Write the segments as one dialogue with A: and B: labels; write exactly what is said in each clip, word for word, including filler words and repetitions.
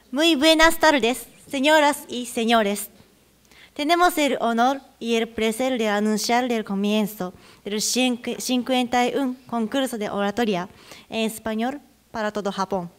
A: Muy buenas tardes, señoras y señores. Tenemos el honor y el placer de anunciar el comienzo del cincuenta y uno concurso de oratoria en español para todo Japón.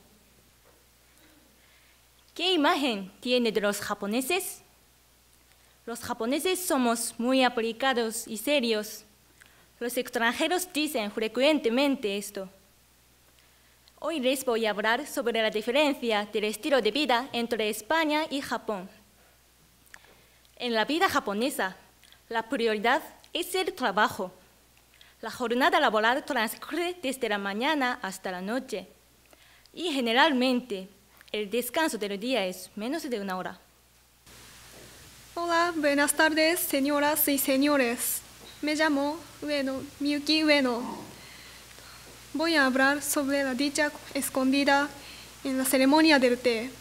B: ¿Qué imagen tiene de los japoneses? Los japoneses somos muy aplicados y serios. Los extranjeros dicen frecuentemente esto. Hoy les voy a hablar sobre la diferencia del estilo de vida entre España y Japón. En la vida japonesa, la prioridad es el trabajo. La jornada laboral transcurre desde la mañana hasta la noche y generalmente el descanso del día es menos de una hora.
C: Hola, buenas tardes, señoras y señores. Me llamo Ueno, Miyuki Ueno. Voy a hablar sobre la dicha escondida en la ceremonia del té.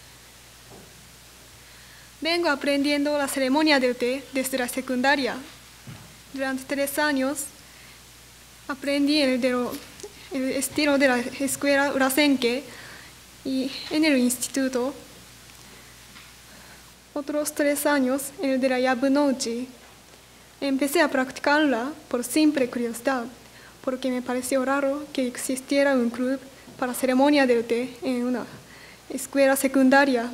C: Vengo aprendiendo la ceremonia del té desde la secundaria. Durante tres años aprendí el, de lo, el estilo de la escuela Urasenke y en el instituto otros tres años el de la Yabunouchi. Empecé a practicarla por simple curiosidad, porque me pareció raro que existiera un club para ceremonia del té en una escuela secundaria.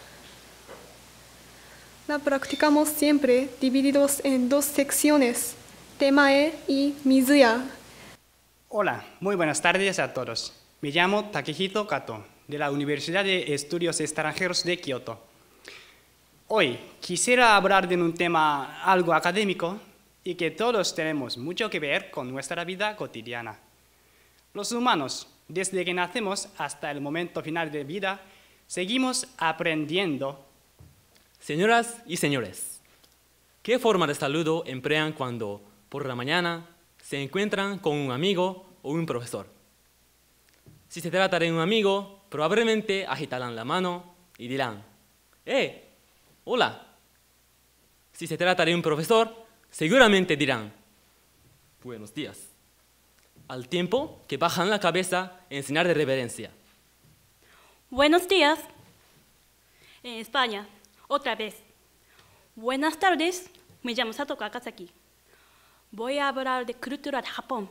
C: La practicamos siempre divididos en dos secciones, Temae y Mizuya.
D: Hola, muy buenas tardes a todos. Me llamo Takehito Kato, de la Universidad de Estudios Extranjeros de Kioto. Hoy quisiera hablar de un tema algo académico y que todos tenemos mucho que ver con nuestra vida cotidiana. Los humanos, desde que nacemos hasta el momento final de vida, seguimos aprendiendo.
E: Señoras y señores, ¿qué forma de saludo emplean cuando por la mañana se encuentran con un amigo o un profesor? Si se trata de un amigo, probablemente agitarán la mano y dirán, ¡eh! ¡Hola! Si se trata de un profesor, seguramente dirán, buenos días, al tiempo que bajan la cabeza en señal de reverencia.
B: Buenos días. En España, otra vez. Buenas tardes, me llamo Sato Kakazaki. Voy a hablar de cultura de Japón.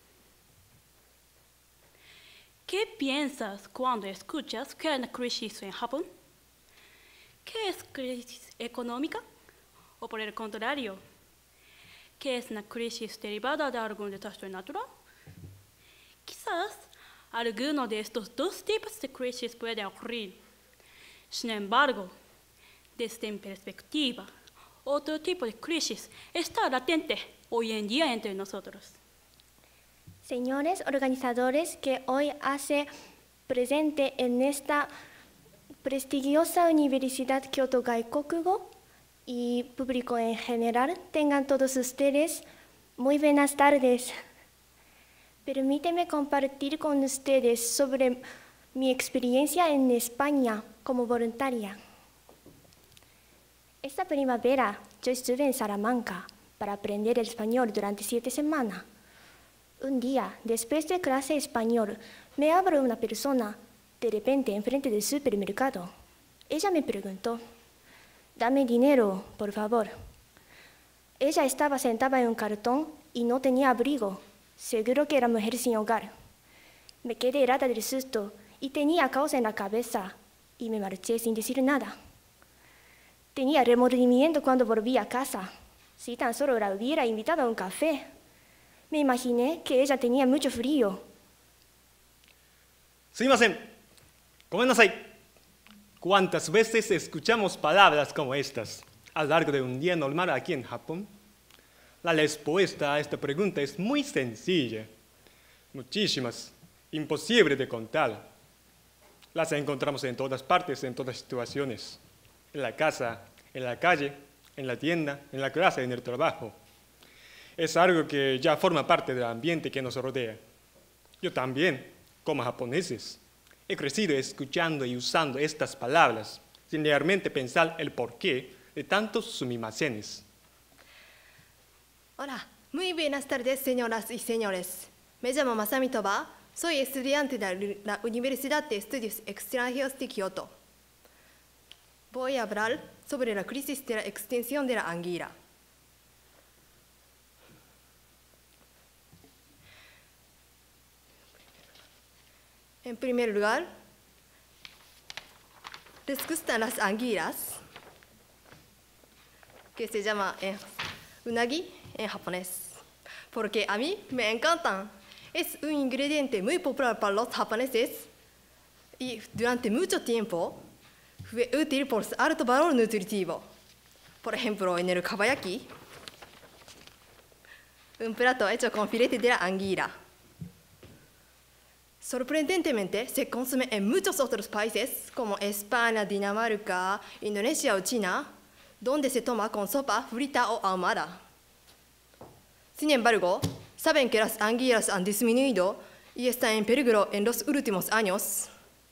B: ¿Qué piensas cuando escuchas que hay una crisis en Japón? ¿Qué es crisis económica? O por el contrario, ¿qué es una crisis derivada de algún desastre natural? Quizás alguno de estos dos tipos de crisis puede ocurrir. Sin embargo, desde mi perspectiva, otro tipo de crisis está latente hoy en día entre nosotros.
F: Señores organizadores que hoy hace presente en esta prestigiosa Universidad Kyoto Gaikokugo y público en general, tengan todos ustedes muy buenas tardes. Permíteme compartir con ustedes sobre mi experiencia en España como voluntaria. Esta primavera yo estuve en Salamanca para aprender el español durante siete semanas. Un día, después de clase de español, me habló una persona de repente enfrente del supermercado. Ella me preguntó, dame dinero, por favor. Ella estaba sentada en un cartón y no tenía abrigo. Seguro que era mujer sin hogar. Me quedé helada del susto y tenía caos en la cabeza y me marché sin decir nada. Tenía remordimiento cuando volví a casa. Si tan solo la hubiera invitado a un café. Me imaginé que ella tenía mucho frío.
G: Sumimasen. Komennasai. ¿Cuántas veces escuchamos palabras como estas a lo largo de un día normal aquí en Japón? La respuesta a esta pregunta es muy sencilla. Muchísimas, imposible de contar. Las encontramos en todas partes, en todas situaciones. En la casa, en la calle, en la tienda, en la clase, en el trabajo. Es algo que ya forma parte del ambiente que nos rodea. Yo también, como japoneses, he crecido escuchando y usando estas palabras sin realmente pensar el porqué de tantos sumimasenes.
H: Hola, muy buenas tardes, señoras y señores. Me llamo Masami Toba, soy estudiante de la Universidad de Estudios Extranjeros de Kioto. Voy a hablar sobre la crisis de la extinción de la anguila. En primer lugar, les gustan las anguilas, que se llama eh, unagi en japonés, porque a mí me encantan. Es un ingrediente muy popular para los japoneses y durante mucho tiempo fue útil por su alto valor nutritivo. Por ejemplo, en el kabayaki, un plato hecho con filete de la anguila. Sorprendentemente, se consume en muchos otros países, como España, Dinamarca, Indonesia o China, donde se toma con sopa frita o ahumada. Sin embargo, saben que las anguilas han disminuido y están en peligro en los últimos años.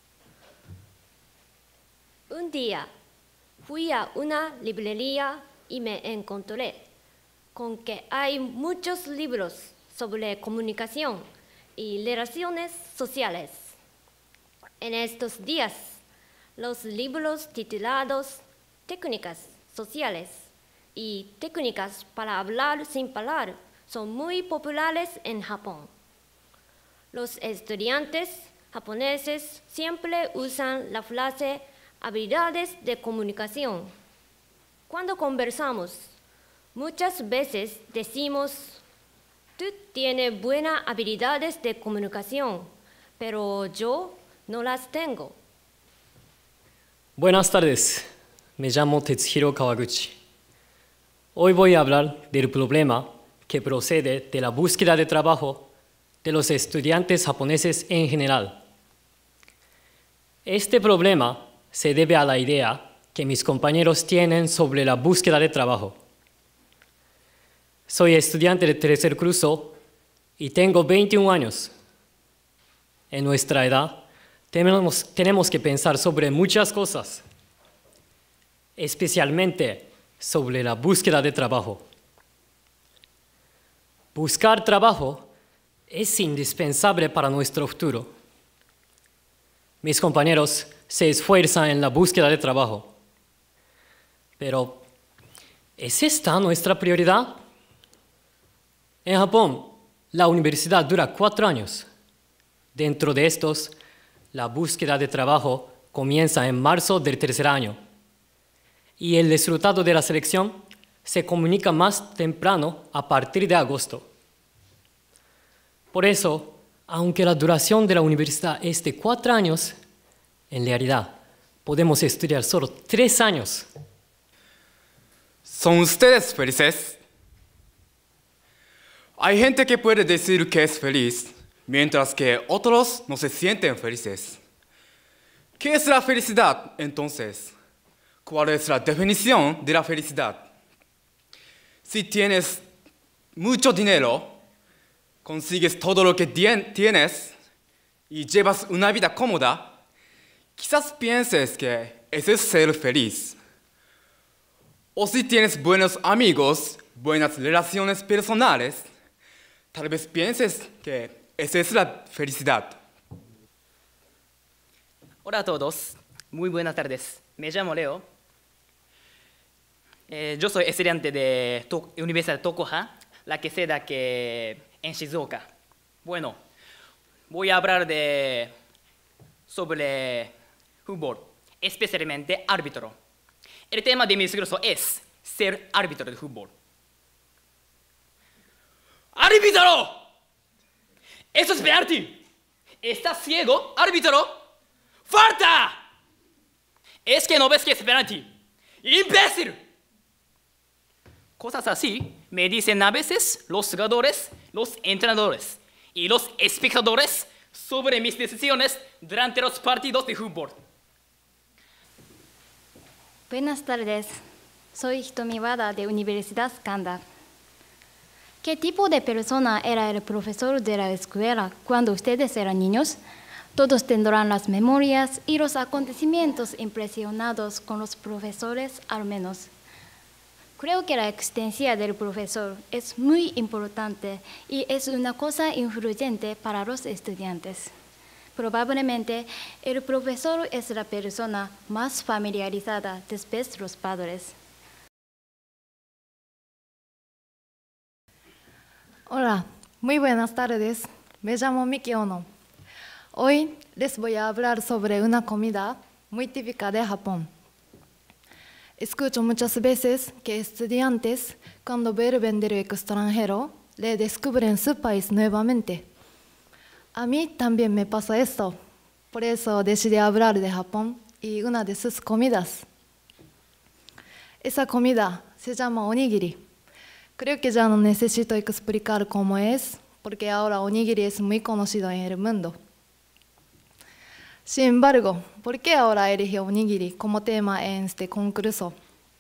I: Un día fui a una librería y me encontré con que hay muchos libros sobre comunicación y relaciones sociales. En estos días, los libros titulados Técnicas sociales y Técnicas para hablar sin parar son muy populares en Japón. Los estudiantes japoneses siempre usan la frase habilidades de comunicación. Cuando conversamos, muchas veces decimos, tú tienes buenas habilidades de comunicación, pero yo no las tengo.
J: Buenas tardes, me llamo Tetsuhiro Kawaguchi. Hoy voy a hablar del problema que procede de la búsqueda de trabajo de los estudiantes japoneses en general. Este problema se debe a la idea que mis compañeros tienen sobre la búsqueda de trabajo. Soy estudiante de tercer curso y tengo veintiún años. En nuestra edad, tenemos, tenemos que pensar sobre muchas cosas, especialmente sobre la búsqueda de trabajo. Buscar trabajo es indispensable para nuestro futuro. Mis compañeros se esfuerzan en la búsqueda de trabajo. Pero, ¿es esta nuestra prioridad? En Japón, la universidad dura cuatro años. Dentro de estos, la búsqueda de trabajo comienza en marzo del tercer año. Y el resultado de la selección se comunica más temprano a partir de agosto. Por eso, aunque la duración de la universidad es de cuatro años, en realidad podemos estudiar solo tres años.
K: ¿Son ustedes felices? Hay gente que puede decir que es feliz, mientras que otros no se sienten felices. ¿Qué es la felicidad, entonces? ¿Cuál es la definición de la felicidad? Si tienes mucho dinero, consigues todo lo que tienes y llevas una vida cómoda, quizás pienses que ese es ser feliz. O si tienes buenos amigos, buenas relaciones personales, tal vez pienses que esa es la felicidad.
L: Hola a todos, muy buenas tardes. Me llamo Leo. Eh, yo soy estudiante de to Universidad de Tokuha, la que queda que en Shizuoka. Bueno, voy a hablar de sobre fútbol, especialmente árbitro. El tema de mi discurso es ser árbitro de fútbol. ¡Árbitro! ¡Eso es penalti! ¿Estás ciego, árbitro? ¡Falta! Es que no ves que es penalti. ¡Imbécil! Cosas así me dicen a veces los jugadores, los entrenadores y los espectadores sobre mis decisiones durante los partidos de fútbol.
M: Buenas tardes, soy Hitomi Wada de Universidad Kanda. ¿Qué tipo de persona era el profesor de la escuela cuando ustedes eran niños? Todos tendrán las memorias y los acontecimientos impresionados con los profesores al menos. Creo que la existencia del profesor es muy importante y es una cosa influyente para los estudiantes. Probablemente el profesor es la persona más familiarizada después de los padres.
N: Hola, muy buenas tardes. Me llamo Miki Ono. Hoy les voy a hablar sobre una comida muy típica de Japón. Escucho muchas veces que estudiantes, cuando vuelven del extranjero, le descubren su país nuevamente. A mí también me pasa esto. Por eso decidí hablar de Japón y una de sus comidas. Esa comida se llama onigiri. Creo que ya no necesito explicar cómo es, porque ahora onigiri es muy conocido en el mundo. Sin embargo, ¿por qué ahora elegí onigiri como tema en este concurso?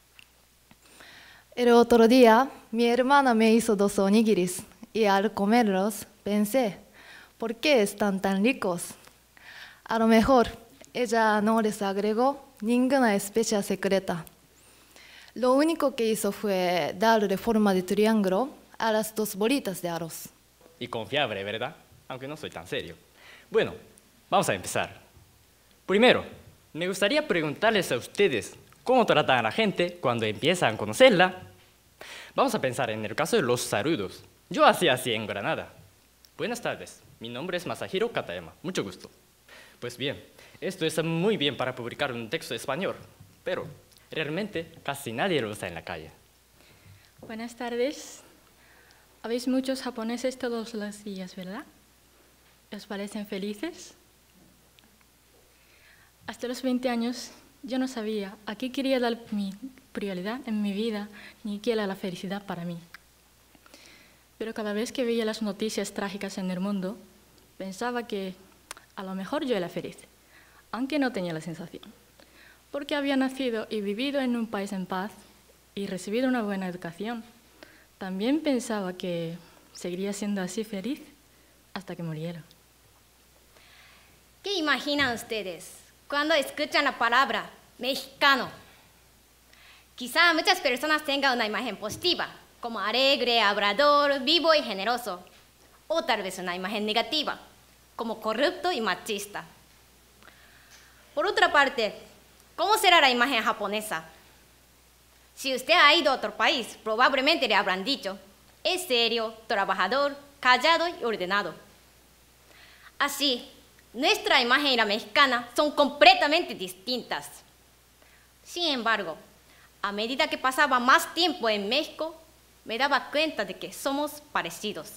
N: El otro día, mi hermana me hizo dos onigiris y al comerlos pensé, ¿por qué están tan ricos? A lo mejor ella no les agregó ninguna especia secreta. Lo único que hizo fue darle forma de triángulo a las dos bolitas de arroz.
O: Y confiable, ¿verdad? Aunque no soy tan serio. Bueno, vamos a empezar. Primero, me gustaría preguntarles a ustedes cómo tratan a la gente cuando empiezan a conocerla. Vamos a pensar en el caso de los saludos. Yo hacía así en Granada. Buenas tardes, mi nombre es Masahiro Katayama, mucho gusto. Pues bien, esto está muy bien para publicar un texto español, pero realmente casi nadie lo usa en la calle.
B: Buenas tardes. Habéis muchos japoneses todos los días, ¿verdad? ¿Os parecen felices? Hasta los veinte años yo no sabía a qué quería dar mi prioridad en mi vida, ni qué era la felicidad para mí. Pero cada vez que veía las noticias trágicas en el mundo, pensaba que a lo mejor yo era feliz, aunque no tenía la sensación, porque había nacido y vivido en un país en paz y recibido una buena educación. También pensaba que seguiría siendo así feliz hasta que muriera.
P: ¿Qué imaginan ustedes cuando escuchan la palabra mexicano? Quizá muchas personas tengan una imagen positiva, como alegre, hablador, vivo y generoso, o tal vez una imagen negativa, como corrupto y machista. Por otra parte, ¿cómo será la imagen japonesa? Si usted ha ido a otro país, probablemente le habrán dicho, es serio, trabajador, callado y ordenado. Así, nuestra imagen y la mexicana son completamente distintas. Sin embargo, a medida que pasaba más tiempo en México, me daba cuenta de que somos parecidos.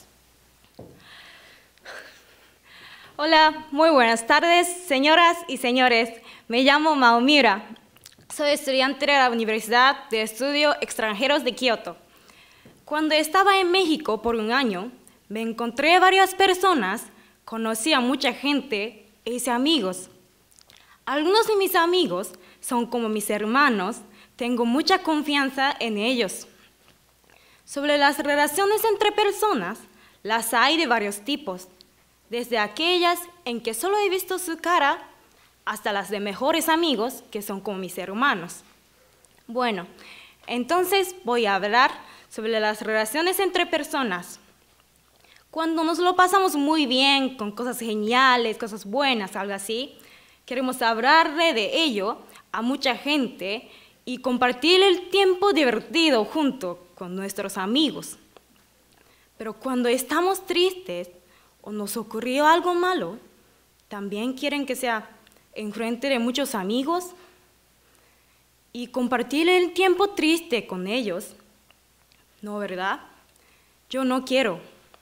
Q: Hola, muy buenas tardes, señoras y señores. Me llamo Maomira. Soy estudiante de la Universidad de Estudios Extranjeros de Kioto. Cuando estaba en México por un año, me encontré varias personas, conocí a mucha gente e hice amigos. Algunos de mis amigos son como mis hermanos, tengo mucha confianza en ellos. Sobre las relaciones entre personas, las hay de varios tipos, desde aquellas en que solo he visto su cara hasta las de mejores amigos, que son como mis hermanos. Bueno, entonces voy a hablar sobre las relaciones entre personas. Cuando nos lo pasamos muy bien, con cosas geniales, cosas buenas, algo así, queremos hablarle de ello a mucha gente y compartir el tiempo divertido junto con nuestros amigos. Pero cuando estamos tristes o nos ocurrió algo malo, también quieren que sea en frente de muchos amigos y compartir el tiempo triste con ellos. ¿No, verdad? Yo no quiero.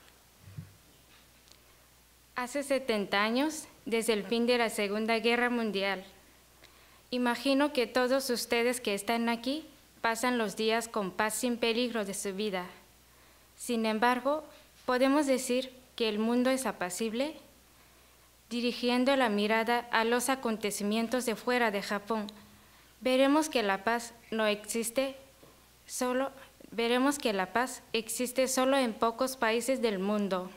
R: Hace setenta años, desde el fin de la Segunda Guerra Mundial, imagino que todos ustedes que están aquí pasan los días con paz sin peligro de su vida. Sin embargo, ¿podemos decir que el mundo es apacible? Dirigiendo la mirada a los acontecimientos de fuera de Japón, veremos que la paz no existe solo, veremos que la paz existe solo en pocos países del mundo.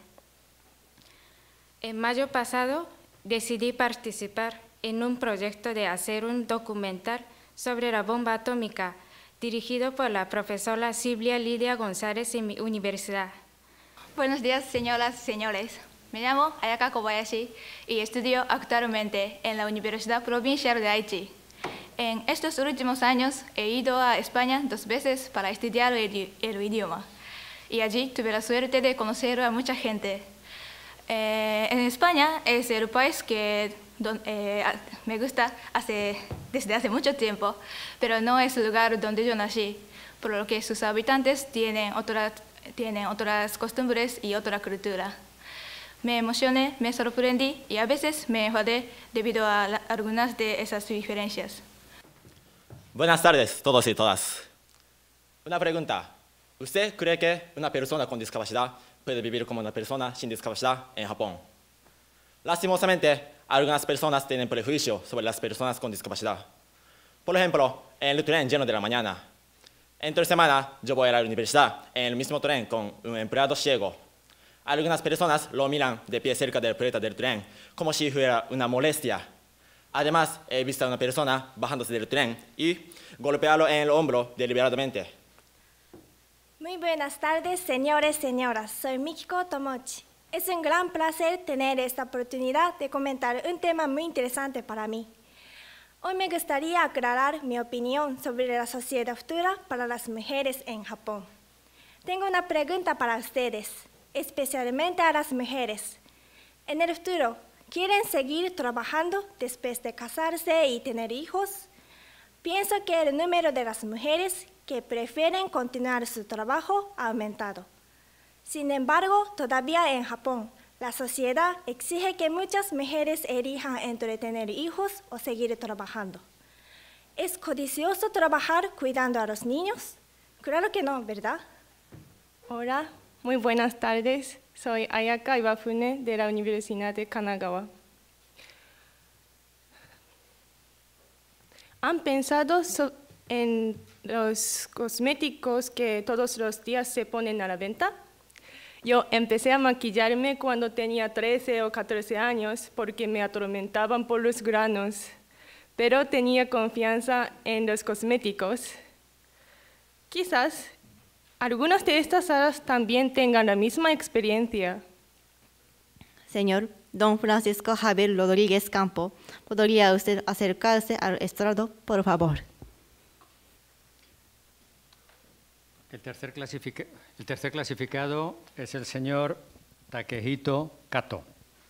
R: En mayo pasado, decidí participar en un proyecto de hacer un documental sobre la bomba atómica, dirigido por la profesora Silvia Lidia González en mi universidad.
S: Buenos días, señoras y señores. Me llamo Ayaka Kobayashi y estudio actualmente en la Universidad Provincial de Aichi. En estos últimos años he ido a España dos veces para estudiar el, el idioma y allí tuve la suerte de conocer a mucha gente. Eh, en España es el país que don, eh, me gusta hace, desde hace mucho tiempo, pero no es el lugar donde yo nací, por lo que sus habitantes tienen, otra, tienen otras costumbres y otra cultura. Me emocioné, me sorprendí y a veces me enfadé debido a la, algunas de esas diferencias.
T: Buenas tardes, todos y todas. Una pregunta. ¿Usted cree que una persona con discapacidad puede vivir como una persona sin discapacidad en Japón? Lastimosamente, algunas personas tienen prejuicio sobre las personas con discapacidad. Por ejemplo, en el tren lleno de la mañana. Entre semana, yo voy a la universidad en el mismo tren con un empleado ciego. Algunas personas lo miran de pie cerca de la puerta del tren, como si fuera una molestia. Además, he visto a una persona bajándose del tren y golpearlo en el hombro deliberadamente.
F: Muy buenas tardes, señores y señoras. Soy Mikiko Tomochi. Es un gran placer tener esta oportunidad de comentar un tema muy interesante para mí. Hoy me gustaría aclarar mi opinión sobre la sociedad futura para las mujeres en Japón. Tengo una pregunta para ustedes, especialmente a las mujeres. En el futuro, ¿quieren seguir trabajando después de casarse y tener hijos? Pienso que el número de las mujeres que prefieren continuar su trabajo ha aumentado. Sin embargo, todavía en Japón, la sociedad exige que muchas mujeres elijan entre tener hijos o seguir trabajando. ¿Es codicioso trabajar cuidando a los niños? Claro que no, ¿verdad?
U: Hola, muy buenas tardes. Soy Ayaka Iwafune de la Universidad de Kanagawa. ¿Han pensado so- en los cosméticos que todos los días se ponen a la venta? Yo empecé a maquillarme cuando tenía trece o catorce años porque me atormentaban por los granos, pero tenía confianza en los cosméticos. Quizás algunas de estas hadas también tengan la misma experiencia.
A: Señor Don Francisco Javier Rodríguez Campo, ¿podría usted acercarse al estrado, por favor?
V: El tercer, clasific- el tercer clasificado es el señor Takehito Kato.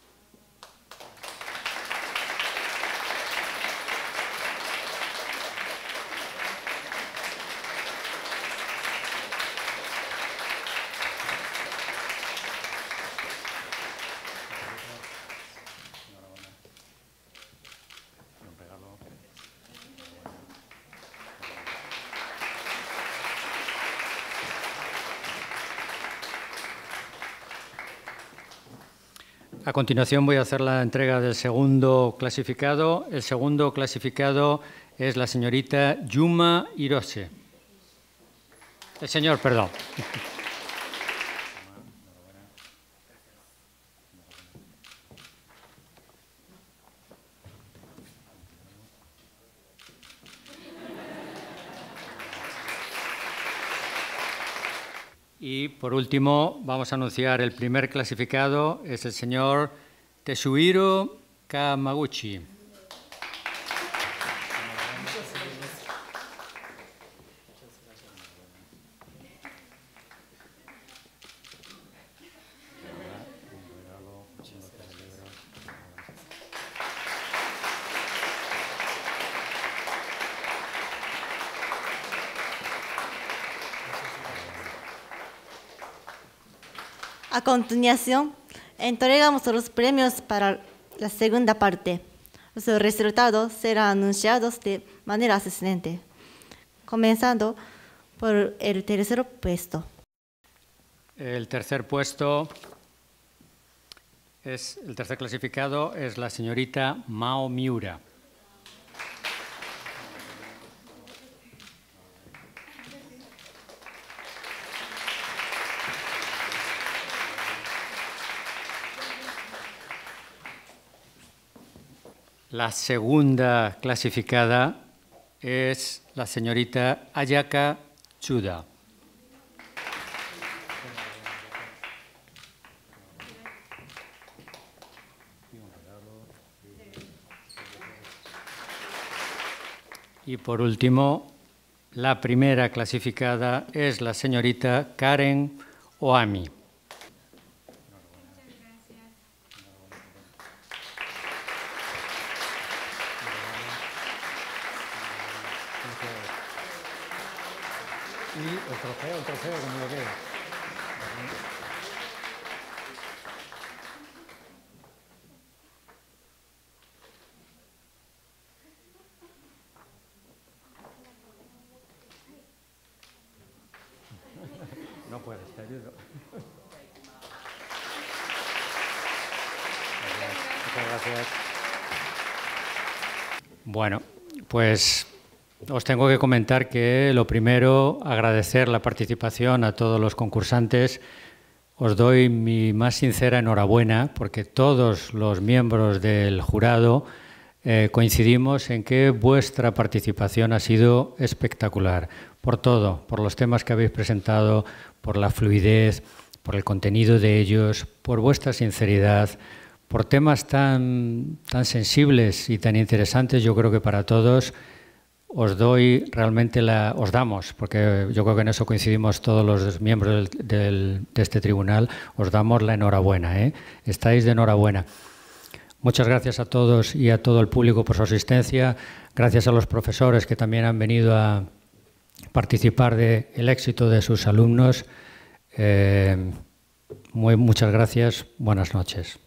V: A continuación voy a hacer la entrega del segundo clasificado. El segundo clasificado es la señorita Yuma Hirose. El señor, perdón. Y por último, vamos a anunciar el primer clasificado, es el señor Tetsuhiro Kamaguchi.
A: A continuación, entregamos los premios para la segunda parte. Los resultados serán anunciados de manera ascendente, comenzando por el tercer puesto.
V: El tercer puesto, es, el tercer clasificado es la señorita Mao Miura. La segunda clasificada es la señorita Ayaka Tsuda. Y por último, la primera clasificada es la señorita Karen Oami. Y el trofeo, el trofeo, como lo veo. No puedes, te ayudo. Muchas gracias. Bueno, pues os tengo que comentar que lo primero, agradecer la participación a todos los concursantes. Os doy mi más sincera enhorabuena porque todos los miembros del jurado eh, coincidimos en que vuestra participación ha sido espectacular. Por todo, por los temas que habéis presentado, por la fluidez, por el contenido de ellos, por vuestra sinceridad, por temas tan, tan sensibles y tan interesantes, yo creo que para todos os doy realmente la, os damos, porque yo creo que en eso coincidimos todos los miembros del, del, de este tribunal, os damos la enhorabuena, ¿eh? Estáis de enhorabuena. Muchas gracias a todos y a todo el público por su asistencia, gracias a los profesores que también han venido a participar del éxito de sus alumnos. Eh, muy, muchas gracias, buenas noches.